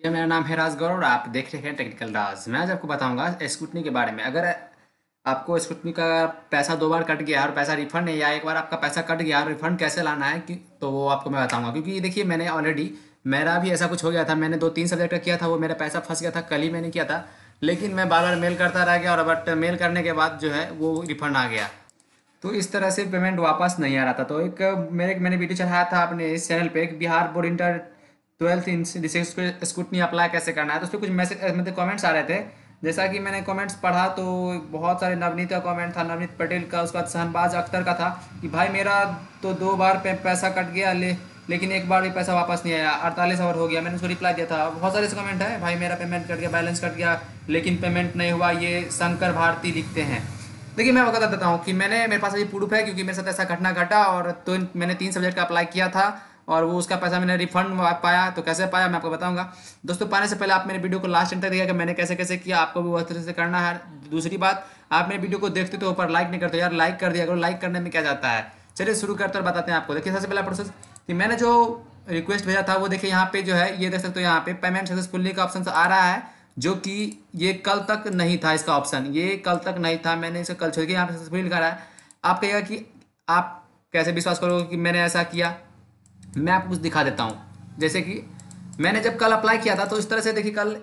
ये मेरा नाम है राज गौर और आप देख रहे हैं टेक्निकल राज। मैं आज आपको बताऊंगा स्कूटनी के बारे में। अगर आपको स्कूटनी का पैसा 2 बार कट गया और पैसा रिफंड नहीं, या एक बार आपका पैसा कट गया और रिफंड कैसे लाना है कि तो वो आपको मैं बताऊंगा। क्योंकि देखिए, मैंने ऑलरेडी मेरा भी ऐसा कुछ हो गया था। मैंने 2-3 सब्जेक्ट का किया था, वो मेरा पैसा फंस गया था। कल ही मैंने किया था, लेकिन मैं बार बार मेल करता रह गया और बट मेल करने के बाद जो है वो रिफंड आ गया। तो इस तरह से पेमेंट वापस नहीं आ रहा था। तो एक मैंने वीडियो चढ़ाया था अपने इस चैनल पे, एक Bihar board inter 12th in scrutiny apply कैसे करना है। तो उस पर कुछ मैसेज मतलब कमेंट्स आ रहे थे। जैसा कि मैंने कमेंट्स पढ़ा तो बहुत सारे नवनीत का कमेंट था, नवनीत पटेल का, उसके बाद शहनबाज अख्तर का था कि भाई मेरा तो 2 बार पैसा कट गया, लेकिन एक बार भी पैसा वापस नहीं आया, 48 आवर हो गया। मैंने उसको रिप्लाई दिया था। बहुत सारे कमेंट है, भाई मेरा पेमेंट कट गया, बैलेंस कट गया, लेकिन पेमेंट नहीं हुआ, ये शंकर भारती लिखते हैं। देखिए, मैं बता देता हूँ कि मेरे पास अभी प्रूफ है, क्योंकि मेरे साथ ऐसा घटना घटा। और तो मैंने 3 सब्जेक्ट का अप्लाई किया था और वो उसका पैसा मैंने रिफंड पाया। तो कैसे पाया मैं आपको बताऊंगा। दोस्तों, पाने से पहले आप मेरे वीडियो को लास्ट एंड तक देखिए कि मैंने कैसे कैसे किया, आपको भी उस तरह से करना है। दूसरी बात, आप मेरे वीडियो को देखते तो ऊपर लाइक नहीं करते यार, लाइक कर दिया करो। लाइक करने में क्या जाता है। चलिए शुरू करते और बताते हैं आपको। देखिए, सबसे पहला प्रोसेस कि मैंने जो रिक्वेस्ट भेजा था वो देखिए यहाँ पे जो है, ये देख सकते हो यहाँ पे पेमेंट सक्सेसफुली का ऑप्शन आ रहा है, जो कि ये कल तक नहीं था। इसका ऑप्शन ये कल तक नहीं था, मैंने इसे कल छोड़ के यहाँ पे सक्सेसफुली लिखा रहा है। आप कहिएगा कि आप कैसे विश्वास करोगे कि मैंने ऐसा किया। मैं आपको कुछ दिखा देता हूँ। जैसे कि मैंने जब कल अप्लाई किया था तो इस तरह से देखिए, कल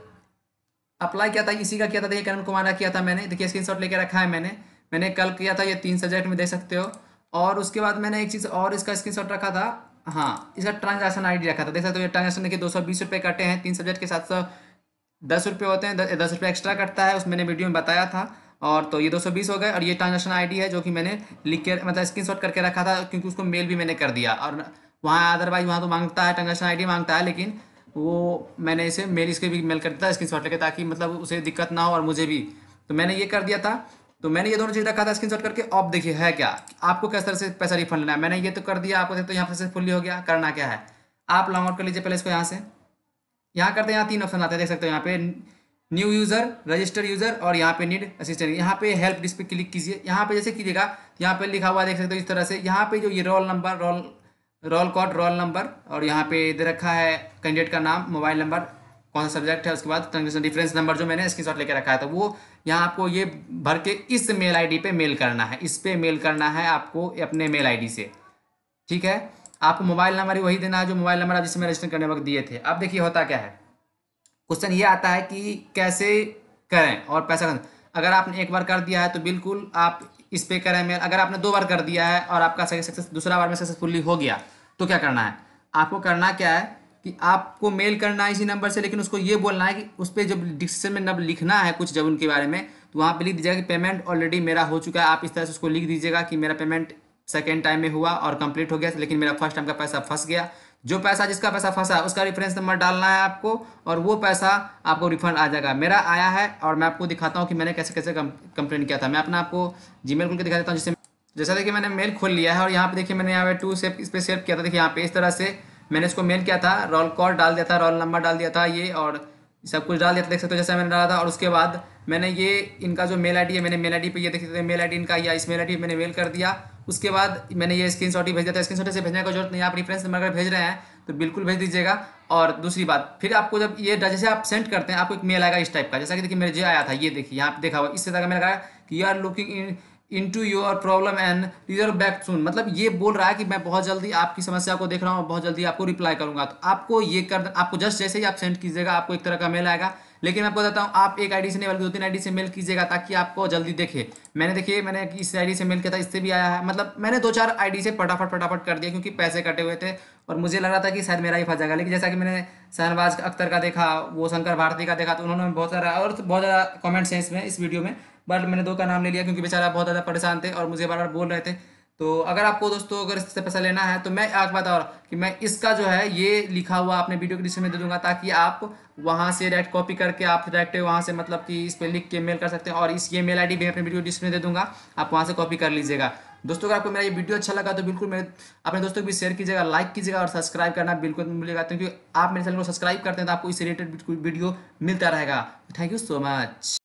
अप्लाई किया था, इसी का किया था। देखिए, करण कुमार का किया था मैंने। देखिए, स्क्रीनशॉट लेके रखा है मैंने कल किया था। ये 3 सब्जेक्ट में देख सकते हो। और उसके बाद मैंने एक चीज़ और इसका स्क्रीनशॉट रखा था। हाँ, इसका ट्रांजैक्शन आईडी रखा था। देख सकते हो, ये ट्रांजैक्शन देखिए 220 रुपये कटे हैं। 3 सब्जेक्ट के 710 रुपये होते हैं, 10 रुपये एक्स्ट्रा कटता है, उसमें मैंने वीडियो में बताया था। और तो ये 220 हो गए। और ये ट्रांजैक्शन आईडी है जो कि मैंने लिख के मतलब स्क्रीनशॉट करके रखा था, क्योंकि उसको मेल भी मैंने कर दिया। और वहाँ अदरवाइज वहाँ तो मांगता है, ट्रांजैक्शन आईडी मांगता है, लेकिन वो मैंने इसे इसके भी मेल कर दिया था स्क्रीनशॉट लेके, ताकि मतलब उसे दिक्कत ना हो और मुझे भी। तो मैंने ये कर दिया था। तो मैंने ये दोनों चीज़ रखा था स्क्रीनशॉट करके। अब देखिए है क्या, आपको किस तरह से पैसा रिफंड लेना है। मैंने ये तो कर दिया आपको, तो यहाँ पर से फुल्ली हो गया। करना क्या है, आप लॉग आउट कर लीजिए पहले इसको। यहाँ से यहाँ करते हैं, यहाँ 3 ऑप्शन आते हैं, देख सकते हो यहाँ पे न्यू यूज़र, रजिस्टर यूज़र और यहाँ पे नीड असिस्टेंट। यहाँ पे हेल्प डिस्क पे क्लिक कीजिए। यहाँ पे जैसे कीजिएगा, यहाँ पे लिखा हुआ देख सकते हो इस तरह से। यहाँ पे जो ये roll number, roll code, roll number, और यहाँ पे दे रखा है कैंडिडेट का नाम, मोबाइल नंबर, कौन सा सब्जेक्ट है, उसके बाद ट्रांजेक्शन डिफरेंस नंबर जो मैंने स्क्रीनशॉट लेके रखा है। तो वो यहाँ आपको ये भर के इस मेल आईडी पे मेल करना है। इस पे मेल करना है आपको अपने मेल आईडी से। ठीक है, आपको मोबाइल नंबर ही वही देना है जो मोबाइल नंबर आप जिसमें रजिस्टर करने वक्त दिए थे। अब देखिए होता क्या है, क्वेश्चन ये आता है कि कैसे करें और पैसा। अगर आपने एक बार कर दिया है तो बिल्कुल आप इस पे करें मेल। अगर आपने 2 बार कर दिया है और आपका सक्सेस दूसरा बार में सक्सेसफुली हो गया, तो क्या करना है, आपको करना क्या है कि आपको मेल करना है इसी नंबर से। लेकिन उसको ये बोलना है कि उस पर जब डिस्क्रिप्शन में नंबर लिखना है कुछ जब उनके बारे में, तो वहाँ पे लिख दीजिएगा कि पेमेंट ऑलरेडी मेरा हो चुका है। आप इस तरह से उसको लिख दीजिएगा कि मेरा पेमेंट सेकेंड टाइम में हुआ और कंप्लीट हो गया, लेकिन मेरा फर्स्ट टाइम का पैसा फंस गया। जो पैसा जिसका पैसा फंसा है उसका रेफरेंस नंबर डालना है आपको, और वो पैसा आपको रिफंड आ जाएगा। मेरा आया है और मैं आपको दिखाता हूँ कि मैंने कैसे कैसे कंप्लेन किया था। मैं अपना आपको जीमेल खोल के दिखा देता हूँ। जिससे जैसा देखिए मैंने मेल खोल लिया है और यहाँ पे देखिए मैंने यहाँ पे टू सेव इस पर सेव किया था। देखिए यहाँ पे इस तरह से मैंने इसको मेल किया था, रोल कोड डाल दिया था, रोल नंबर डाल दिया था ये, और सब कुछ डाल दिया था। देख सकते हो जैसा मैंने डाला था। और उसके बाद मैंने ये इनका जो मेल आईडी है, मैंने मेल आईडी पे ये देख सकते हो मेल आईडी इनका, या इस मेल आईडी पे मैंने मेल कर दिया। उसके बाद मैंने ये स्क्रीनशॉट ही भेज दिया था। स्क्रीनशॉट से भेजने की जरूरत नहीं, आप रेफरेंस नंबर अगर भेज रहे हैं तो बिल्कुल भेज दीजिएगा। और दूसरी बात, फिर आपको जब ये जैसे आप सेंड करते हैं, आपको एक मेल आएगा इस टाइप का, जैसा कि देखिए मेरे जो आया था, ये देखिए यहाँ पे देखा हुआ इससे तक मेरा कि you are looking into your problem and रिजर्व बैक सून। मतलब ये बोल रहा है कि मैं बहुत जल्दी आपकी समस्या को देख रहा हूँ, बहुत जल्दी आपको रिप्लाई करूंगा। तो आपको ये कर, आपको जस्ट जैसे ही आप सेंड कीजिएगा आपको एक तरह का मेल आएगा। लेकिन मैं आपको बताता हूँ, आप एक आईडी से नहीं बल्कि 2-3 आईडी से मेल कीजिएगा, ताकि आपको जल्दी देखे। मैंने इस आईडी से मेल किया था, इससे भी आया है। मतलब मैंने 2-4 आईडी से फटाफट फटाफट कर दिया, क्योंकि पैसे कटे हुए थे और मुझे लग रहा था कि शायद मेरा ही फंस जाएगा। लेकिन जैसा कि मैंने शहनवाज अख्तर का देखा, वो शंकर भारती का देखा, तो उन्होंने बहुत सारा और बहुत ज़्यादा कमेंट्स हैं इसमें, इस वीडियो में। बट मैंने 2 का नाम ले लिया क्योंकि बेचारा बहुत ज़्यादा परेशान थे और मुझे बार बार बोल रहे थे। तो अगर आपको दोस्तों अगर इससे पैसा लेना है तो मैं एक बात और कि मैं इसका जो है ये लिखा हुआ अपने वीडियो के डिस्क्रिप्शन में दे दूंगा, ताकि आप वहाँ से डायरेक्ट कॉपी करके आप डायरेक्ट वहाँ से मतलब कि इस पर लिख के मेल कर सकते हैं। और इस ये मेल आईडी भी अपने वीडियो डिस्क्रिप्शन में दे दूंगा, आप वहाँ से कॉपी कर लीजिएगा। दोस्तों, अगर आपको मेरा ये वीडियो अच्छा लगा तो बिल्कुल मेरे अपने दोस्तों को भी शेयर कीजिएगा, लाइक कीजिएगा और सब्सक्राइब करना बिल्कुल नहीं भूलिएगा, क्योंकि आप मेरे चैनल को सब्सक्राइब करते हैं तो आपको इस रिलेटेड वीडियो मिलता रहेगा। Thank you so much.